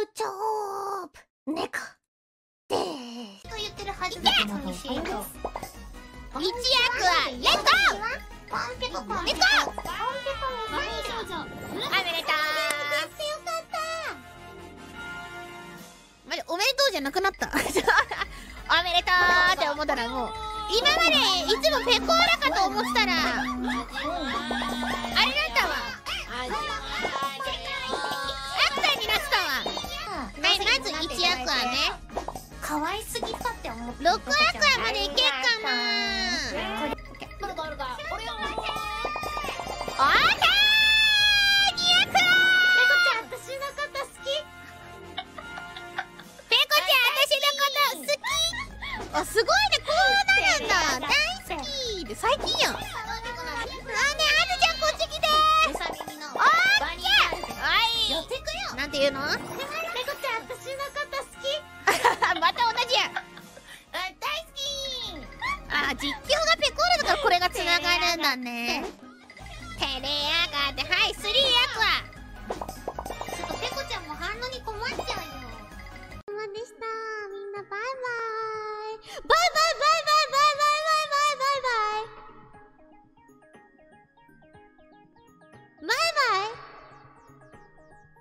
チョープネコでーすと言ってるはずだけど一役はレッツゴーポンペコポンレッツゴーポンペコおめでとうよかったマジおめでとうじゃなくなったおめでとうって思ったらもう今までいつもペコーラかと思ってたらあれだったわアクターになってたわ。はいまず1役はね可愛すぎたって思って6アクアまでいけっかなまだあるか俺はおーたー2アクアペコちゃん私のこと好きペコちゃん私のこと好きあすごいねこうなるんだ大好きで最近やんねあずちゃんこっち来てーおーっきゃ寄ってくよなんて言うのペコちゃん私のこと好きまた同じや大好きあ実況がペコーラだからこれがつながるんだね照れやがってはい3アクア